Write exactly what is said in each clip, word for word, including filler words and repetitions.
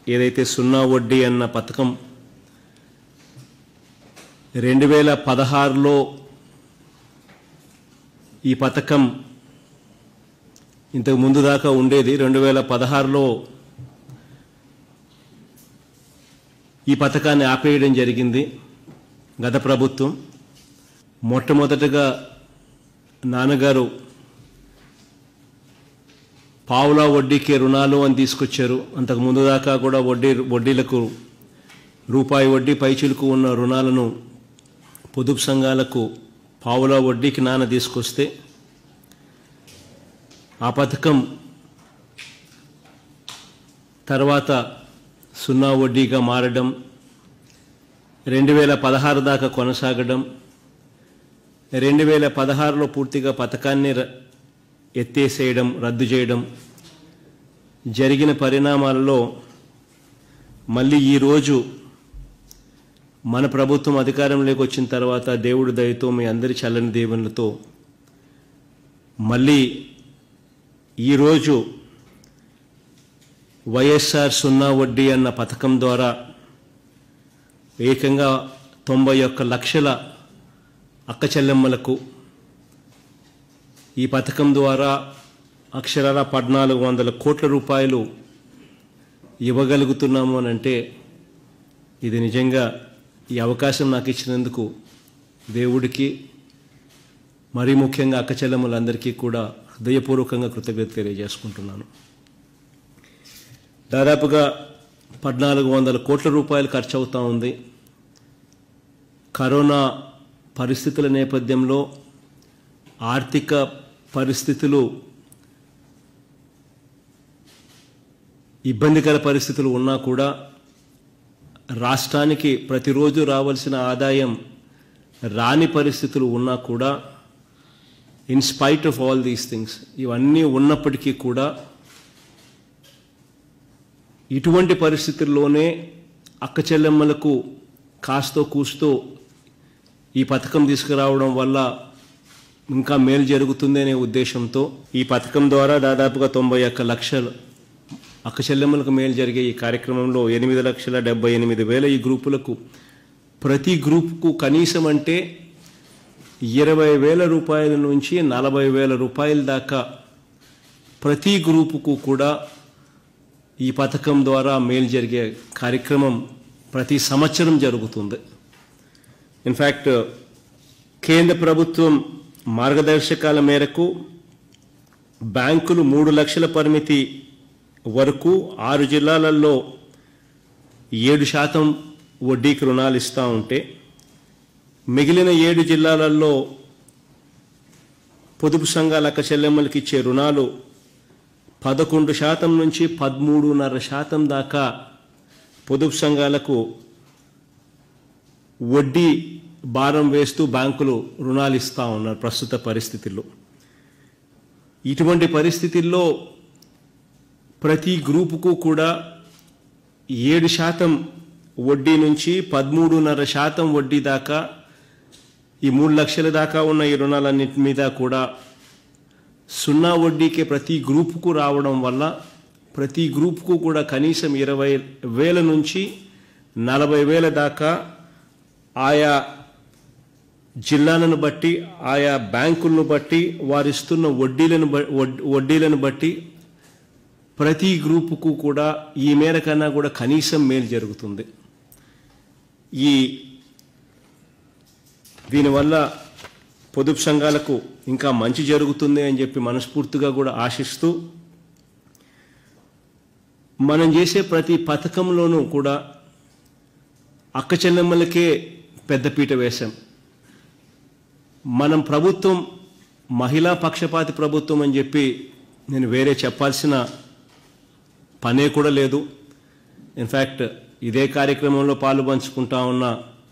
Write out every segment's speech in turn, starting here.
ఏదైతే సున్నా వడ్డీ అన్న పథకం రెండు వేల పదహారులో ఈ పథకం ఇంతకు ముందు దాకా ఉండేది. రెండు వేల పదహారులో ఈ పథకాన్ని ఆపేయడం జరిగింది గత ప్రభుత్వం. మొట్టమొదటగా నాన్నగారు పావులా వడ్డీకే రుణాలు అని తీసుకొచ్చారు. అంతకు ముందు దాకా కూడా వడ్డీ వడ్డీలకు రూపాయి వడ్డీ పైచిలుకు ఉన్న రుణాలను పొదుపు సంఘాలకు పావులా వడ్డీకి నాన్న తీసుకొస్తే ఆ పథకం తర్వాత సున్నా వడ్డీగా మారడం, రెండు వేల పదహారు దాకా కొనసాగడం, రెండు వేల పదహారులో పూర్తిగా పథకాన్ని ఎత్తేసేయడం, రద్దు చేయడం జరిగిన పరిణామాలలో మళ్ళీ ఈరోజు మన ప్రభుత్వం అధికారంలోకి వచ్చిన తర్వాత దేవుడి దయతో మీ అందరి చల్లని దీవెనలతో మళ్ళీ ఈరోజు వైఎస్ఆర్ సున్నా వడ్డీ అన్న పథకం ద్వారా ఏకంగా తొంభై ఒక్క లక్షల అక్క చెల్లెమ్మలకు ఈ పథకం ద్వారా అక్షరాల పద్నాలుగు వందల కోట్ల రూపాయలు ఇవ్వగలుగుతున్నాము అని అంటే ఇది నిజంగా ఈ అవకాశం నాకు ఇచ్చినందుకు దేవుడికి, మరీ ముఖ్యంగా అక్క చెల్లెమ్మలందరికీ కూడా హృదయపూర్వకంగా కృతజ్ఞత తెలియజేసుకుంటున్నాను. దాదాపుగా పద్నాలుగు వందల కోట్ల రూపాయలు ఖర్చు అవుతూ ఉంది. కరోనా పరిస్థితుల నేపథ్యంలో ఆర్థిక పరిస్థితులు, ఇబ్బందికర పరిస్థితులు ఉన్నా కూడా రాష్ట్రానికి ప్రతిరోజు రావాల్సిన ఆదాయం రాని పరిస్థితులు ఉన్నా కూడా in spite of all these things, ఇవన్నీ ఉన్నప్పటికీ కూడా ఇటువంటి పరిస్థితుల్లోనే అక్క చెల్లెమ్మలకు కాస్తో కూస్తో ఈ పథకం తీసుకురావడం వల్ల ఇంకా మేలు జరుగుతుంది అనే ఉద్దేశంతో ఈ పథకం ద్వారా దాదాపుగా తొంభై ఒక్క లక్షలు అక్క చెల్లెమ్మలకు మేలు జరిగే ఈ కార్యక్రమంలో ఎనిమిది లక్షల డెబ్బై ఎనిమిది వేల ఈ గ్రూపులకు ప్రతి గ్రూపుకు కనీసం అంటే ఇరవై వేల రూపాయల నుంచి నలభై వేల రూపాయల దాకా ప్రతి గ్రూపుకు కూడా ఈ పథకం ద్వారా మేలు జరిగే కార్యక్రమం ప్రతి సంవత్సరం జరుగుతుంది. ఇన్ఫ్యాక్ట్ కేంద్ర ప్రభుత్వం మార్గదర్శకాల మేరకు బ్యాంకులు మూడు లక్షల పరిమితి వరకు ఆరు జిల్లాలలో ఏడు శాతం వడ్డీకి రుణాలు ఇస్తూ ఉంటే మిగిలిన ఏడు జిల్లాలలో పొదుపు సంఘాల అక్క చెల్లెమ్మలకి ఇచ్చే రుణాలు పదకొండు శాతం నుంచి పదమూడున్నర శాతం దాకా పొదుపు సంఘాలకు వడ్డీ భారం వేస్తూ బ్యాంకులు రుణాలు ఇస్తూ ఉన్నారు ప్రస్తుత పరిస్థితుల్లో. ఇటువంటి పరిస్థితుల్లో ప్రతి గ్రూపుకు కూడా ఏడు శాతం వడ్డీ నుంచి పదమూడున్నర శాతం వడ్డీ దాకా ఈ మూడు లక్షల దాకా ఉన్న ఈ రుణాలన్నింటి మీద కూడా సున్నా వడ్డీకే ప్రతి గ్రూపుకు రావడం వల్ల ప్రతి గ్రూపుకు కూడా కనీసం ఇరవై వేల నుంచి నలభై వేల దాకా ఆయా జిల్లాలను బట్టి, ఆయా బ్యాంకులను బట్టి, వారిస్తున్న వడ్డీలను వడ్డీలను బట్టి ప్రతి గ్రూపుకు కూడా ఈ మేర కన్నా కూడా కనీసం మేలు జరుగుతుంది. ఈ దీనివల్ల పొదుపు సంఘాలకు ఇంకా మంచి జరుగుతుంది అని చెప్పి మనస్ఫూర్తిగా కూడా ఆశిస్తూ మనం చేసే ప్రతి పథకంలోనూ కూడా అక్క చెల్లెమ్మలకే పెద్దపీట వేశాం. మనం ప్రభుత్వం మహిళా పక్షపాతి ప్రభుత్వం అని చెప్పి నేను వేరే చెప్పాల్సిన పనే కూడా లేదు. ఇన్ఫ్యాక్ట్ ఇదే కార్యక్రమంలో పాలు పంచుకుంటా ఉన్న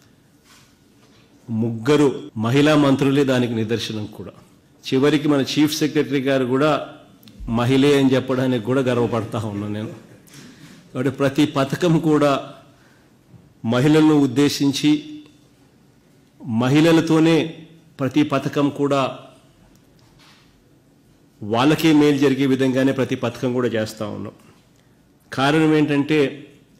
ముగ్గురు మహిళా మంత్రులే దానికి నిదర్శనం కూడా. చివరికి మన చీఫ్ సెక్రటరీ గారు కూడా మహిళే అని చెప్పడానికి కూడా గర్వపడతా ఉన్నాను నేను. కాబట్టి ప్రతి పథకం కూడా మహిళలను ఉద్దేశించి, మహిళలతోనే ప్రతి పథకం కూడా వాళ్ళకే మేలు జరిగే విధంగానే ప్రతి పథకం కూడా చేస్తూ ఉన్నాం. కారణం ఏంటంటే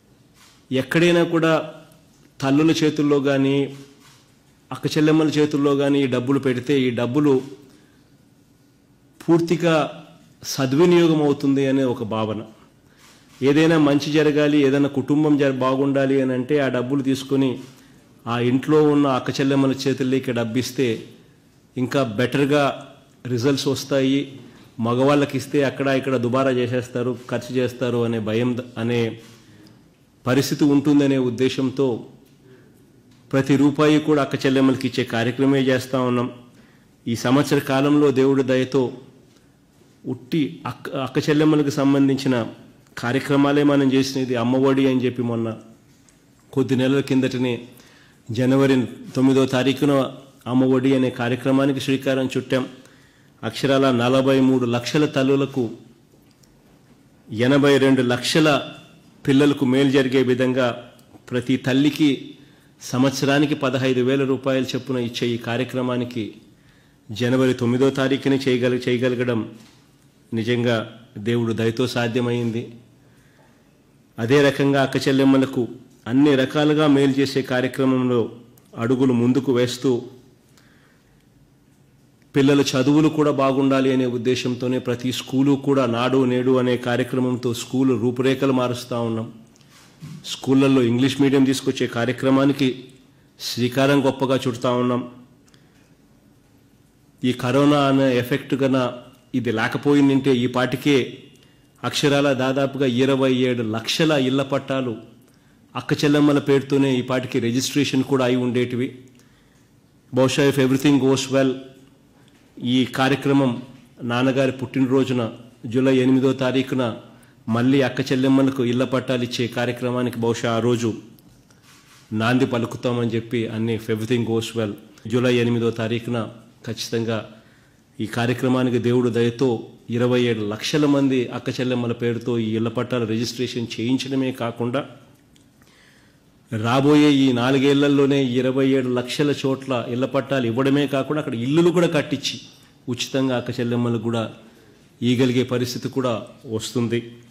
ఎక్కడైనా కూడా తల్లుల చేతుల్లో కానీ అక్క చెల్లెమ్మల చేతుల్లో కానీ ఈ డబ్బులు పెడితే ఈ డబ్బులు పూర్తిగా సద్వినియోగం అవుతుంది అనే ఒక భావన. ఏదైనా మంచి జరగాలి, ఏదైనా కుటుంబం జర బాగుండాలి అని అంటే ఆ డబ్బులు తీసుకొని ఆ ఇంట్లో ఉన్న అక్క చెల్లెమ్మల చేతుల్లోకి డబ్బిస్తే ఇంకా బెటర్గా రిజల్ట్స్ వస్తాయి. మగవాళ్ళకి ఇస్తే అక్కడ ఇక్కడ దుబారా చేసేస్తారు, ఖర్చు చేస్తారు అనే భయం అనే పరిస్థితి ఉంటుందనే ఉద్దేశంతో ప్రతి రూపాయి కూడా అక్క చెల్లెమ్మలకి ఇచ్చే కార్యక్రమే చేస్తూ ఉన్నాం. ఈ సంవత్సర కాలంలో దేవుడి దయతో ఉట్టి అక్క అక్క చెల్లెమ్మలకు సంబంధించిన కార్యక్రమాలే మనం చేసినది. అమ్మఒడి అని చెప్పి మొన్న కొద్ది నెలల కిందటనే జనవరి తొమ్మిదో తారీఖున అమ్మఒడి అనే కార్యక్రమానికి శ్రీకారం చుట్టాం. అక్షరాల నలభై మూడు లక్షల తల్లులకు ఎనభై రెండు లక్షల పిల్లలకు మేలు జరిగే విధంగా ప్రతి తల్లికి సంవత్సరానికి పదహైదు వేల రూపాయలు చొప్పున ఇచ్చే ఈ కార్యక్రమానికి జనవరి తొమ్మిదో తారీఖునే చేయగల చేయగలగడం నిజంగా దేవుడు దయతో సాధ్యమైంది. అదే రకంగా అక్క చెల్లెమ్మలకు అన్ని రకాలుగా మేలు చేసే కార్యక్రమంలో అడుగులు ముందుకు వేస్తూ పిల్లల చదువులు కూడా బాగుండాలి అనే ఉద్దేశంతోనే ప్రతి స్కూలు కూడా నాడు నేడు అనే కార్యక్రమంతో స్కూలు రూపురేఖలు మారుస్తూ ఉన్నాం. స్కూళ్ళల్లో ఇంగ్లీష్ మీడియం తీసుకొచ్చే కార్యక్రమానికి శ్రీకారం గొప్పగా చుడతా ఉన్నాం. ఈ కరోనా అనే ఎఫెక్ట్ కన్నా ఇది లేకపోయిందంటే ఈ పాటికే అక్షరాల దాదాపుగా ఇరవై ఏడు లక్షల ఇళ్ల పట్టాలు అక్క చెల్లెమ్మల పేరుతోనే ఈ పాటికి రిజిస్ట్రేషన్ కూడా అయి ఉండేటివి. బహుశా ఇఫ్ ఎవ్రీథింగ్ గోస్ వెల్ ఈ కార్యక్రమం నాన్నగారి పుట్టినరోజున జూలై ఎనిమిదో తారీఖున మళ్ళీ అక్క చెల్లెమ్మలకు ఇళ్ల పట్టాలు ఇచ్చే కార్యక్రమానికి బహుశా ఆ రోజు నాంది పలుకుతామని చెప్పి అన్ని ఎవ్రీథింగ్ గోస్ వెల్ జూలై ఎనిమిదో తారీఖున ఖచ్చితంగా ఈ కార్యక్రమానికి దేవుడు దయతో ఇరవై ఏడు లక్షల మంది అక్క చెల్లెమ్మల పేరుతో ఈ ఇళ్ల పట్టాల రిజిస్ట్రేషన్ చేయించడమే కాకుండా రాబోయే ఈ నాలుగేళ్లలోనే ఇరవై ఏడు లక్షల చోట్ల ఇళ్ల పట్టాలు ఇవ్వడమే కాకుండా అక్కడ ఇల్లులు కూడా కట్టించి ఉచితంగా అక్క చెల్లెమ్మలకు కూడా ఇవ్వగలిగే పరిస్థితి కూడా వస్తుంది.